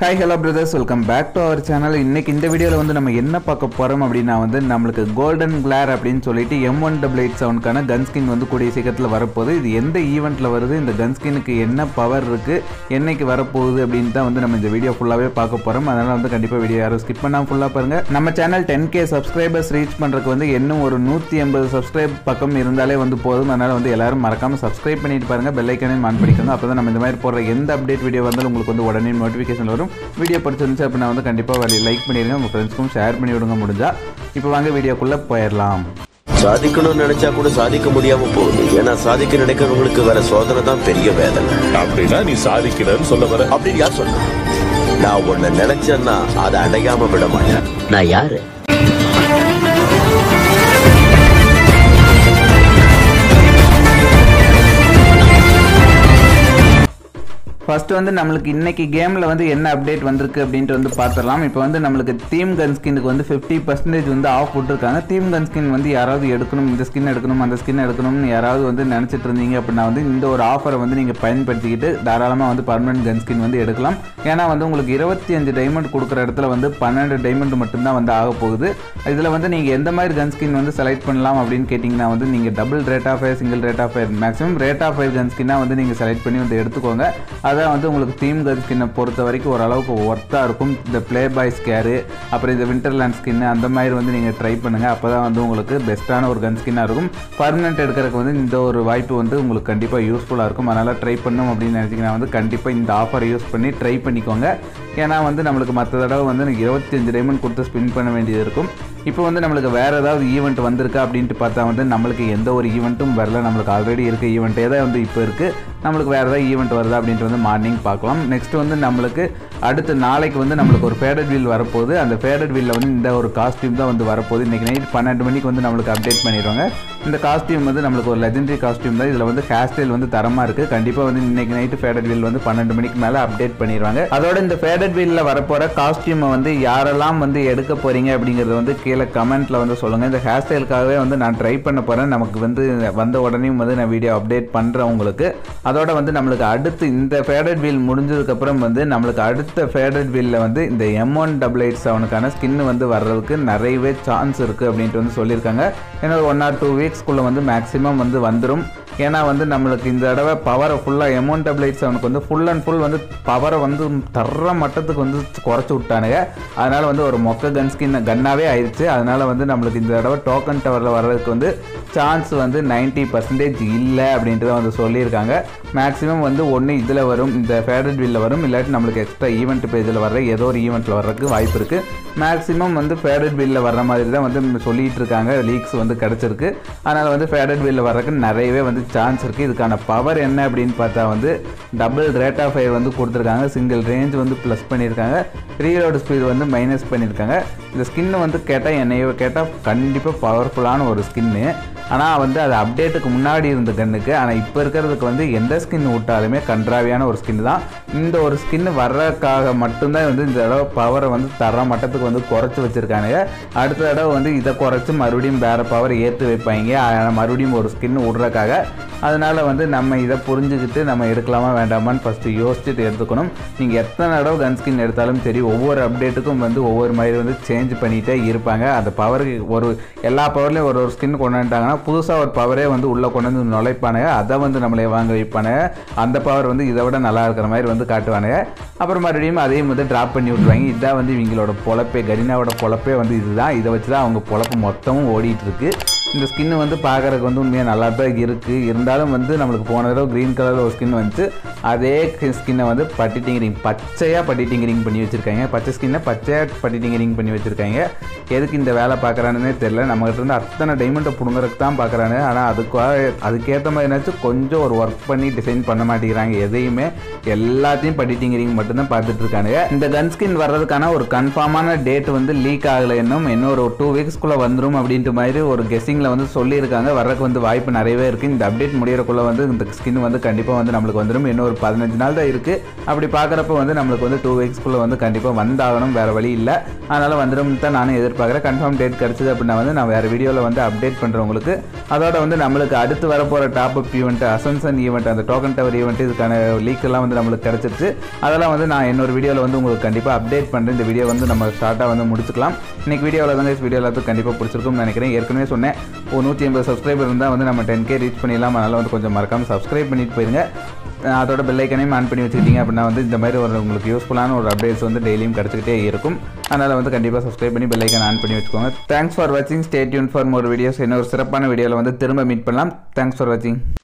Hi hello brothers, welcome back to our channel. இன்னைக்கு இந்த வீடியோல வந்து நம்ம என்ன பார்க்க போறோம் அப்படினா வந்து நமக்கு கோல்டன் கிளேர் அப்படினு சொல்லிட்டு M1887 கான கன் ஸ்கின் வந்து கூடிய சீக்கிரத்துல வரப்போகுது. இது எந்த ஈவென்ட்ல வருது, இந்த கன் ஸ்கினுக்கு என்ன பவர் இருக்கு, என்னைக்கு வரப்போகுது அப்படினு தான் வந்து நம்ம இந்த வீடியோ ஃபுல்லாவே பார்க்க போறோம். அதனால வந்து கண்டிப்பா வீடியோ யாரும் ஸ்கிப் பண்ணாம ஃபுல்லா பாருங்க. நம்ம சேனல் 10k சப்ஸ்கிரைபர்ஸ் ரீச் பண்றதுக்கு வந்து இன்னும் ஒரு 180 சப்ஸ்கிரைப் பக்கம் இருந்தாலே வந்து போதும். அதனால வந்து எல்லாரும் மறக்காம சப்ஸ்கிரைப் பண்ணிட்டு பாருங்க, பெல் ஐகானையும் ஆன் பண்ணிக்கோங்க. அப்பதான் நம்ம இந்த மாதிரி போடுற எந்த அப்டேட் வீடியோ வந்தாலும் உங்களுக்கு வந்து உடனே நோட்டிஃபிகேஷன் வரும். வீடியோ பிடிச்சிருந்துச்சு அப்படின்னா வந்து கண்டிப்பாக லைக் பண்ணிடுங்க, உங்கள் ஃப்ரெண்ட்ஸ்க்கும் ஷேர் பண்ணி விடுங்க முடிஞ்சா. இப்போ வாங்க வீடியோக்குள்ளே போயிடலாம். சாதிக்கணும்னு நினைச்சா கூட சாதிக்க முடியாம போகுது. ஏன்னா சாதிக்க நினைக்கிறவங்களுக்கு வேற சோதனை தான் பெரிய வேதனை. அப்படின்னா நீ சாதிக்கிறன்னு சொல்ல வர? அப்படின்னு யார் சொன்னா? நான் ஒண்ணு நினைச்சேன்னா அதை அடையாம விட மாட்டேன். நான் யாரு? ஃபர்ஸ்ட் வந்து நம்மளுக்கு இன்னைக்கு கேமில் வந்து என்ன அப்டேட் வந்திருக்கு அப்படின்ட்டு வந்து பார்த்துடலாம். இப்போ வந்து நம்மளுக்கு தீம் கன் ஸ்கின்னுக்கு வந்து 50% வந்து ஆஃப் விட்டுருக்காங்க. தீம் கன் ஸ்கின் வந்து யாராவது எடுக்கணும், இந்த ஸ்கின் எடுக்கணும், அந்த ஸ்கின் எடுக்கணும்னு யாராவது வந்து நினச்சிட்டு இருந்தீங்க அப்படின்னா வந்து இந்த ஒரு ஆஃபரை வந்து நீங்கள் பயன்படுத்திக்கிட்டு தாராளமாக வந்து பர்மனெண்ட் கன் ஸ்கின் வந்து எடுக்கலாம். ஏன்னா வந்து உங்களுக்கு 25 டைமண்ட் கொடுக்குற இடத்துல வந்து 12 டைமண்ட் மட்டும்தான் வந்து ஆக போகுது. இதில் வந்து நீங்கள் எந்த மாதிரி கன் ஸ்கின் வந்து செலக்ட் பண்ணலாம் அப்படின்னு கேட்டிங்கன்னா வந்து நீங்கள் double rate of fire, single rate of fire, maximum rate of fire gun ஸ்கின்னாக வந்து நீங்கள் செலக்ட் பண்ணி வந்து எடுத்துக்கோங்க. அதான் வந்து உங்களுக்கு தீம் கன் ஸ்கின்னை பொறுத்த வரைக்கும் ஓரளவுக்கு ஒர்த்தாக இருக்கும். இந்த பிளே பாய் ஸ்கேரு, அப்புறம் இந்த விண்டர்லேண்ட் ஸ்கின்னு அந்த மாதிரி வந்து நீங்கள் ட்ரை பண்ணுங்கள். அப்போ தான் வந்து உங்களுக்கு பெஸ்ட்டான ஒரு கன் ஸ்கின்னாக இருக்கும். பர்மனெண்ட் எடுக்கிறதுக்கு வந்து இந்த ஒரு வாய்ப்பு வந்து உங்களுக்கு கண்டிப்பாக யூஸ்ஃபுல்லாக இருக்கும். அதனால் ட்ரை பண்ணணும் அப்படின்னு நினச்சிங்கன்னா வந்து கண்டிப்பாக இந்த ஆஃபரை யூஸ் பண்ணி ட்ரை பண்ணிக்கோங்க. ஏன்னா வந்து நம்மளுக்கு மற்ற தடவை வந்து எனக்கு 25 டைமண்ட் கொடுத்து ஸ்பின் பண்ண வேண்டியது இருக்கும். இப்போ வந்து நம்மளுக்கு வேறு ஏதாவது ஈவெண்ட் வந்திருக்கா அப்படின்ட்டு பார்த்தா வந்து நம்மளுக்கு எந்த ஒரு ஈவெண்ட்டும் வரல. நம்மளுக்கு ஆல்ரெடி இருக்க ஈவெண்ட்டே தான் வந்து இப்போ இருக்குது. நம்மளுக்கு வேறு ஏதாவது ஈவெண்ட் வருதா அப்படின்ட்டு வந்து மார்னிங் பார்க்கலாம். நெக்ஸ்ட் வந்து நம்மளுக்கு அடுத்த நாளைக்கு வந்து நம்மளுக்கு ஒரு ஃபேடட் வீல் வரப்போகுது. அந்த ஃபேடட் வீலில் வந்து இந்த ஒரு காஸ்டியூம் தான் வந்து வரப்போகுது. இன்றைக்கி நைட் 12 மணிக்கு வந்து நம்மளுக்கு அப்டேட் பண்ணிடுவாங்க. இந்த காஸ்டியூம் வந்து நம்மளுக்கு ஒரு லெஜெண்டரி காஸ்டியூம் தான். இதில் வந்து ஹேர் ஸ்டைல் வந்து தரமாக இருக்குது. கண்டிப்பாக வந்து இன்றைக்கி நைட்டு ஃபேடட் வீல் வந்து 12 மணிக்கு மேலே அப்டேட் பண்ணிடுவாங்க. அதோட இந்த ஃபேடட் வீலில் வரப்போகிற காஸ்டியூமை வந்து யாரெல்லாம் வந்து எடுக்க போகிறீங்க அப்படிங்கிறது வந்து கீழே கமெண்ட்டில் வந்து சொல்லுங்கள். இந்த ஹேர் ஸ்டைலுக்காகவே வந்து நான் ட்ரை பண்ண போகிறேன். நமக்கு வந்து வந்த உடனே வந்து நான் வீடியோ அப்டேட் பண்ணுறேன் உங்களுக்கு. அதோட வந்து நம்மளுக்கு அடுத்து இந்த ஃபேடட் வீல் முடிஞ்சதுக்கப்புறம் வந்து நம்மளுக்கு அடுத்த ஃபேடட் வீலில் வந்து இந்த M1887க்கான ஸ்கின்னு வந்து வர்றதுக்கு நிறையவே சான்ஸ் இருக்குது அப்படின்ட்டு வந்து சொல்லியிருக்காங்க. ஏன்னா 1 or 2 வீக்ஸ்க்குள்ளே வந்து மேக்ஸிமம் வந்து வந்துடும். ஏன்னா வந்து நம்மளுக்கு இந்த தடவை பவரை ஃபுல்லாக M1887க்கு வந்து ஃபுல் அண்ட் ஃபுல் வந்து பவரை வந்து தர்ற மட்டத்துக்கு வந்து குறைச்சி விட்டானுங்க. அதனால் வந்து ஒரு மொக்க கன் ஸ்கின் கன்னாகவே ஆயிடுச்சு. அதனால் வந்து நம்மளுக்கு இந்த தடவை டோக்கன் டவரில் வர்றதுக்கு வந்து சான்ஸ் வந்து 90% இல்லை அப்படின்ட்டு தான் வந்து சொல்லியிருக்காங்க. மேக்ஸிமம் வந்து ஒன்று இதில் வரும், இந்த ஃபேவரட் வீலில் வரும், இல்லாட்டி நம்மளுக்கு எக்ஸ்ட்ரா ஈவெண்ட் பேஜில் வர்ற ஏதோ ஒரு ஈவெண்ட்டில் வர்றதுக்கு வாய்ப்பு இருக்குது. மேக்ஸிமம் வந்து ஃபேவரட் வீலில் வர்ற மாதிரி தான் வந்து சொல்லிகிட்டு இருக்காங்க. லீக்ஸ் வந்து கிடச்சிருக்கு. அதனால் வந்து ஃபேவரட் வீலில் வர்றதுக்கு நிறையவே வந்து சான்ஸ் இருக்குது. இதுக்கான பவர் என்ன அப்படின்னு பார்த்தா வந்து டபுள் ரேட் ஆஃப் ஃபயர் வந்து கொடுத்துருக்காங்க. சிங்கிள் ரேஞ்ச் வந்து ப்ளஸ் பண்ணியிருக்காங்க. ரீலோட் ஸ்பீடு வந்து மைனஸ் பண்ணியிருக்காங்க. இந்த ஸ்கின்னு வந்து கேட்டால் என்னையோ கேட்டால் கண்டிப்பாக பவர்ஃபுல்லான ஒரு ஸ்கின்னு. ஆனால் வந்து அது அப்டேட்டுக்கு முன்னாடி இருந்த கன்னுக்கு. ஆனால் இப்போ இருக்கிறதுக்கு வந்து எந்த ஸ்கின் விட்டாலுமே கன்றாவியான ஒரு ஸ்கின் தான். இந்த ஒரு ஸ்கின்னு வர்றதுக்காக மட்டும்தான் வந்து இந்த தடவை பவரை வந்து தர மட்டத்துக்கு வந்து குறைச்சி வச்சுருக்கானுங்க. அடுத்த தடவை வந்து இதை குறைச்சி மறுபடியும் வேறு பவர் ஏற்று வைப்பாங்க. மறுபடியும் ஒரு ஸ்கின் விட்றதுக்காக. அதனால் வந்து நம்ம இதை புரிஞ்சுக்கிட்டு நம்ம எடுக்கலாமா வேண்டாமான்னு ஃபஸ்ட்டு யோசிச்சுட்டு எடுத்துக்கணும். நீங்கள் எத்தனை தடவை கன் ஸ்கின் எடுத்தாலும் சரி, ஒவ்வொரு அப்டேட்டுக்கும் வந்து ஒவ்வொரு மாதிரி வந்து சேஞ்ச் பண்ணிகிட்டே இருப்பாங்க. அந்த பவருக்கு ஒரு எல்லா பவர்லேயும் ஒரு ஸ்கின் கொண்டு வந்துட்டாங்கன்னா புதுசாக ஒரு பவரே வந்து உள்ளே கொண்டு வந்து நுழைப்பானுங்க. அதை வந்து நம்மளே வாங்க வைப்பானுங்க. அந்த பவர் வந்து இதை விட நல்லா இருக்கிற மாதிரி வந்து காட்டுவானுங்க. அப்புறம் மறுபடியும் அதையும் வந்து ட்ராப் பண்ணி விட்ருவாங்க. இதுதான் வந்து இவங்களோட பொழப்பே, கரீனாவோட பொழப்பே வந்து இதுதான். இதை வச்சு தான் அவங்க பொழப்பு மொத்தமும் ஓடிட்டுருக்கு. இந்த ஸ்கின்னு வந்து பார்க்குறதுக்கு வந்து உண்மையாக நல்லா தான் இருக்குது. இருந்தாலும் வந்து நம்மளுக்கு போன தடவை க்ரீன் கலரில் ஒரு ஸ்கின் வந்துச்சு. அதே ஸ்கின்னை வந்து பட்டிட்டிங்கரிங், பச்சையாக பட்டிட்டிங்கரிங் பண்ணி வச்சுருக்காங்க. பச்சை ஸ்கின்னை பச்சையாக பட்டிட்டிங்கரிங் பண்ணி வச்சுருக்காங்க. எதுக்கு இந்த வேலை பார்க்குறானுன்னே தெரில. நம்மகிட்ட இருந்து அத்தனை டைமண்டை பிடுங்குறதுக்கு தான் பார்க்குறானு. ஆனால் அதுக்கேற்ற மாதிரி என்னாச்சும் கொஞ்சம் ஒரு ஒர்க் பண்ணி டிசைன் பண்ண மாட்டேங்கிறாங்க. எதையுமே எல்லாத்தையும் பட்டிட்டிங்கரிங் மட்டும்தான் பார்த்துட்டு இருக்கானுங்க. இந்த கன் ஸ்கின் வர்றதுக்கான ஒரு கன்ஃபார்மான டேட் வந்து லீக் ஆகலை. இன்னொரு 2 வீக்ஸ்க்குள்ளே வந்துடும் அப்படின்ட்டு மாதிரி ஒரு கெஸ்ஸிங் ட்ரெண்டிங்கில் வந்து சொல்லியிருக்காங்க. வர்றதுக்கு வந்து வாய்ப்பு நிறையவே இருக்குது. இந்த அப்டேட் முடியறக்குள்ளே வந்து இந்த ஸ்கின் வந்து கண்டிப்பாக வந்து நம்மளுக்கு வந்துடும். இன்னும் ஒரு 15 நாள் தான் இருக்குது. அப்படி பார்க்குறப்ப வந்து நம்மளுக்கு வந்து 2 வீக்ஸ்க்குள்ளே வந்து கண்டிப்பாக வந்தாகணும், வேறு வழி இல்லை. அதனால் வந்துடும் தான் நானும் எதிர்பார்க்குறேன். கன்ஃபார்ம் டேட் கிடச்சிது அப்படின்னா வந்து நான் வேறு வீடியோவில் வந்து அப்டேட் பண்ணுறேன் உங்களுக்கு. அதோட வந்து நம்மளுக்கு அடுத்து வரப்போகிற top up event, ascension event, அந்த டோக்கன் டவர் ஈவெண்ட், இதுக்கான லீக் எல்லாம் வந்து நம்மளுக்கு கிடச்சிருச்சு. அதெல்லாம் வந்து நான் இன்னொரு வீடியோவில் வந்து உங்களுக்கு கண்டிப்பாக அப்டேட் பண்ணுறேன். இந்த வீடியோ வந்து நம்ம ஷார்ட்டாக வந்து முடிச்சுக்கலாம். இன்றைக்கி வீடியோவில் தான் வீடியோ எல்லாத்துக்கும் கண்டிப்பாக பிடிச்சிருக்கும்னு நினைக்கிறேன். ஏற்கனவே சொன்னேன், 180 சப்ஸ்கிரைபர் இருந்தால் வந்து நம்ம 10K ரீச் பண்ணிடலாம். அதனால் வந்து கொஞ்சம் மறக்காமல் சப்ஸ்கிரைப் பண்ணிட்டு போயிருங்க. அதோட பெல் ஐக்கனையும் ஆன் பண்ணி வச்சுக்கிட்டீங்க அப்படின்னா வந்து இந்த மாதிரி ஒரு உங்களுக்கு யூஸ்ஃபுல்லான ஒரு அப்டேட்ஸ் வந்து டெய்லியும் கிடச்சிக்கிட்டே இருக்கும். அதனால் வந்து கண்டிப்பாக சப்ஸ்கிரைப் பண்ணி பெல் ஐக்கன் ஆன் பண்ணி வச்சுக்கோங்க. தேங்க்ஸ் ஃபார் வாட்சிங். Stay tuned for more videos. இன்னொரு சிறப்பான வீடியோவில் வந்து திரும்ப மீட் பண்ணலாம். தேங்க்ஸ் ஃபார் வாட்சிங்.